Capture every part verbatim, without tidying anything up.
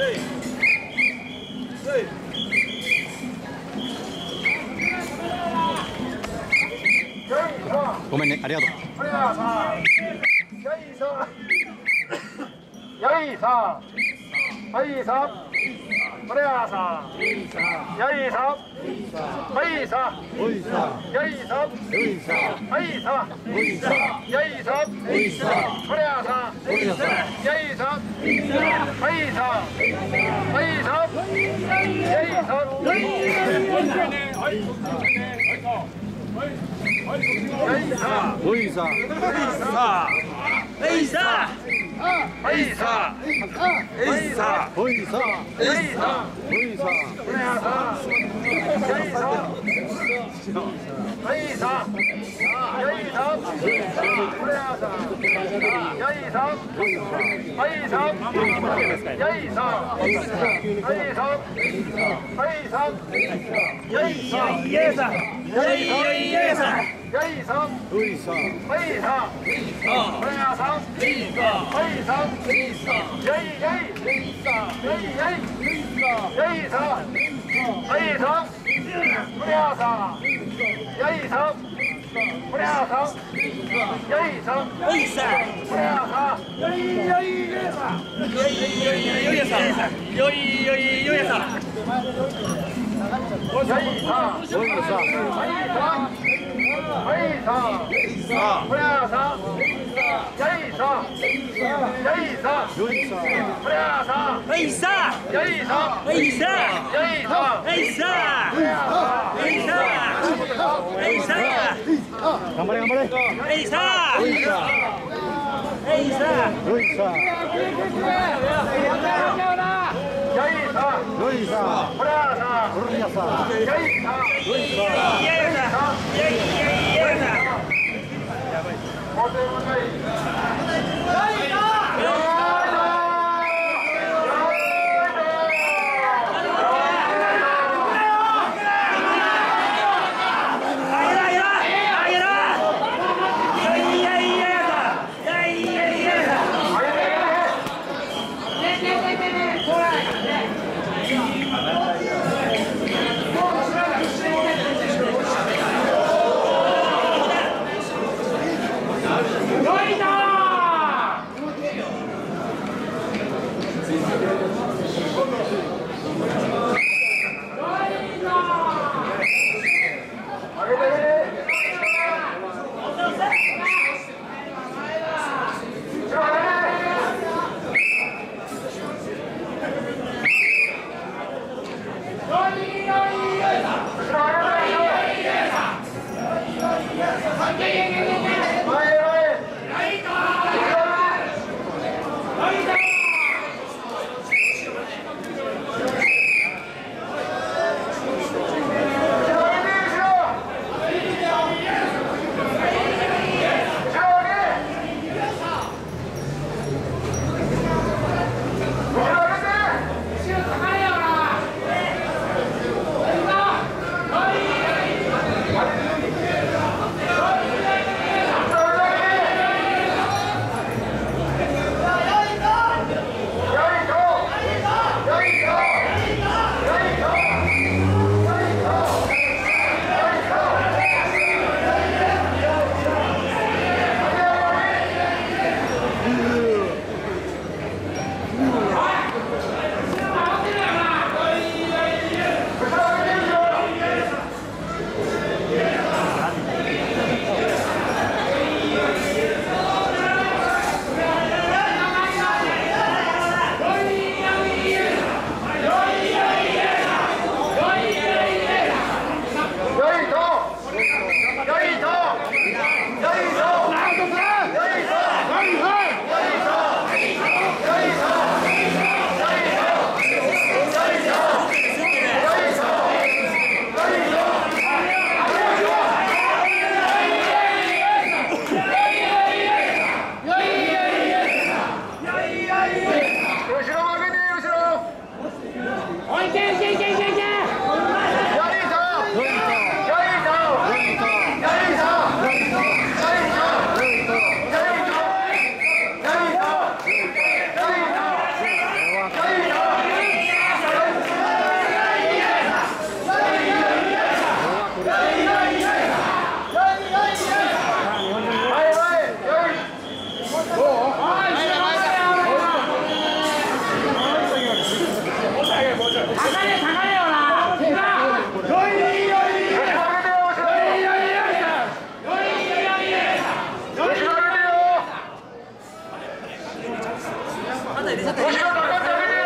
ごめんね、ありがとう。 よいさ、はいさ、これはさ、よいさ、はいさ、よいさ、はいさ、よいさ、これはさ、よいさ、はいさ、はいさ、 おいさ、 はいさ、はいさ、はいさ、 おいさ、 はいさ、 おいさ、 これはさ、よいさ、はいさ、よいさ、これはさ、よいさ、はいさ、よいさ、はいさ、はいさ、よいさ、よいさ、よいよいよいさ。よいさん、 おいさ、 はいさん、これはさん、はいさん、よいよい、よいよい、よいさん、はいさん、これはさん、よいさん、これはさん、よいさん、 よいさ、 これはさん、よいよい、よいさん、 よいよいよいさ、よいよいよいさ、 よいさん、 おいさ、 はいさん、はいさん、これはさん、よいさん、よいさん、 よいさ、 これはさん、 はいさ、 よいさん、 はいさ、 よいさん、 はいさ、はいさ、はいさ、 頑張れ頑張れ。 はいさ、 おいさ、 はいさ、 おいさ、 よいさん、 よいさ、 これはさん、 これやさ、 よいさん、 よいさ、 いやいやさ、いやいやいやさ。 もてもない。よいさん入れちゃって後ろ下がってあげてよ。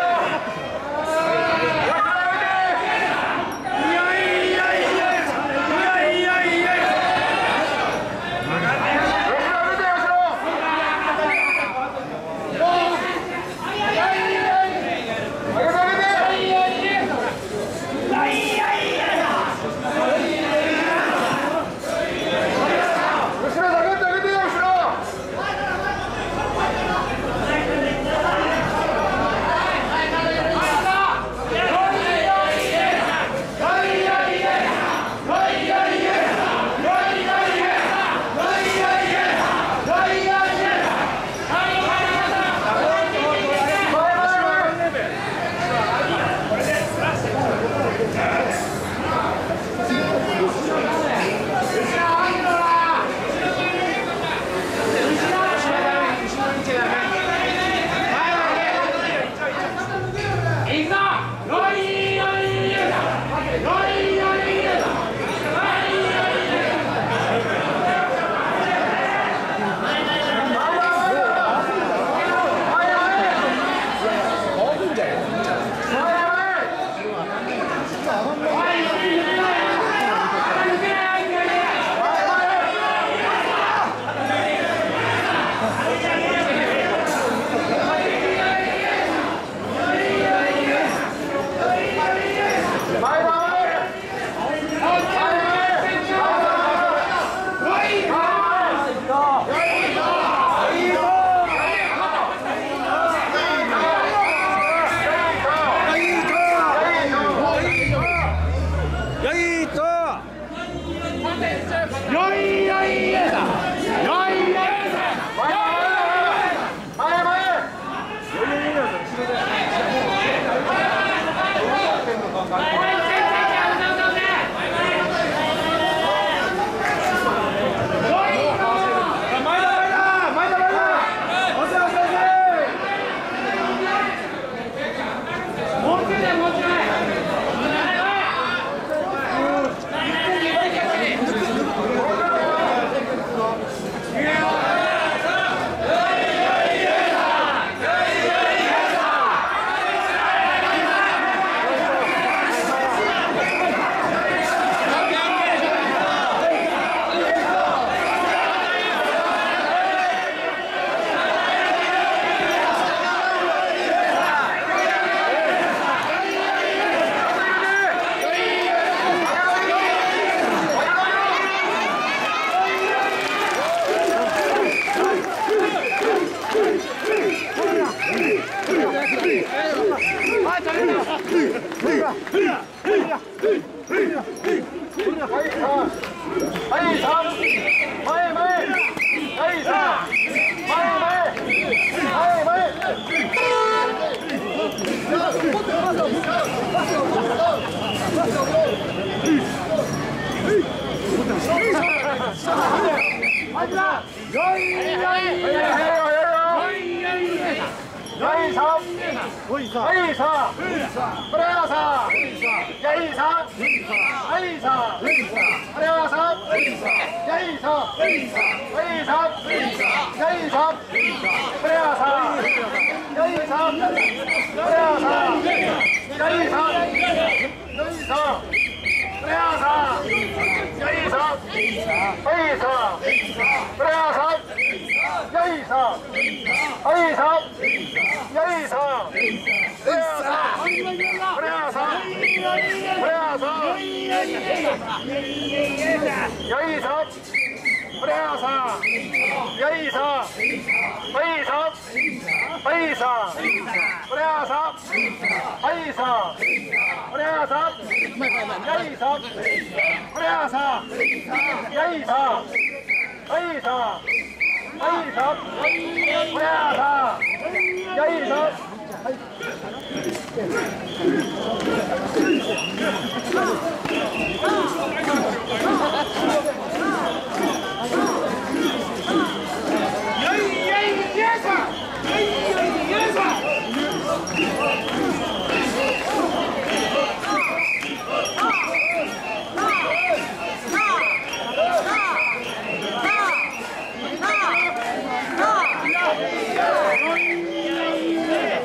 Yeah.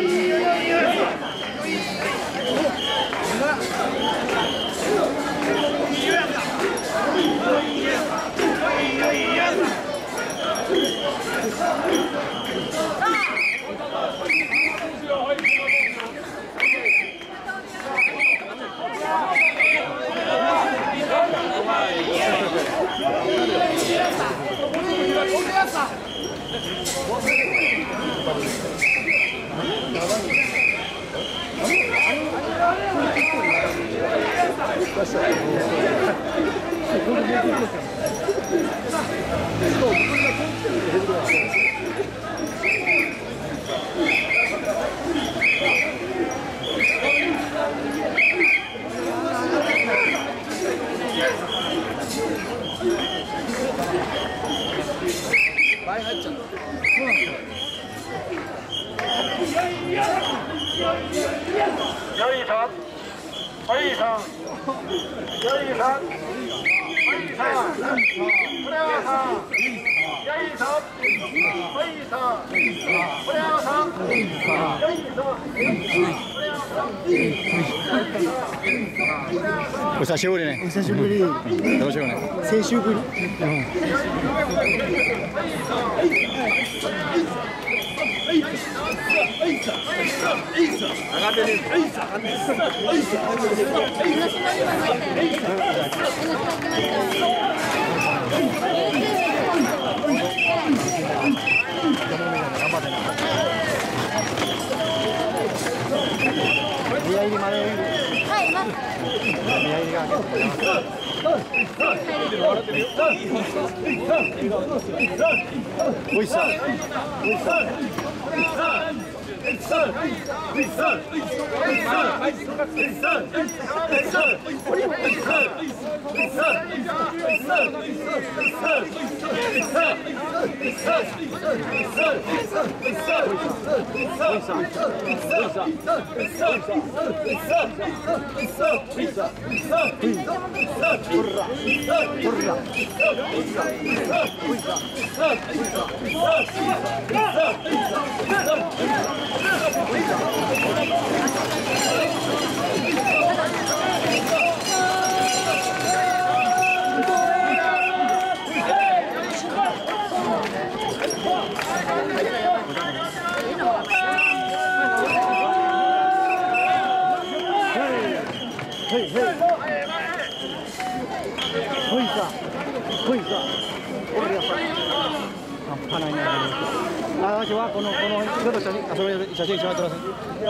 お久しぶりね。 お久しぶり。 どうしようね。 先週ぶり。宮入りまで。 はい、待って。 宮入りがおいしさ。おいしさ。私はこのこの人と写真あそれ写真一緒に撮らせて。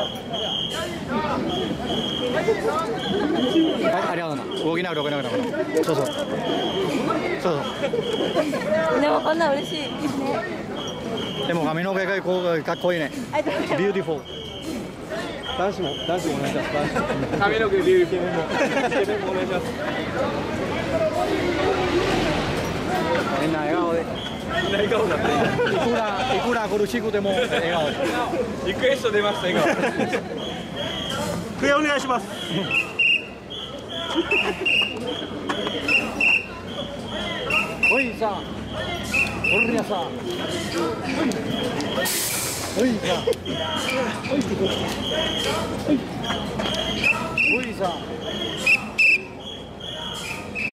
はい、ありがとうな。動きながら動きながら。そうそう。そうそう。 でもこんな嬉しい。 でも髪の毛がこうかっこいいね。ビューティフォー。男子も男子もお願いします。 髪の毛ビューティフォーもイケメンもお願いします。 みんな笑顔で。 笑顔だった。 いくらいくら苦しくても笑顔で。 リクエスト出ました笑顔。 笛お願いします。 おいさ、おりやさ。おいさ。おいさ。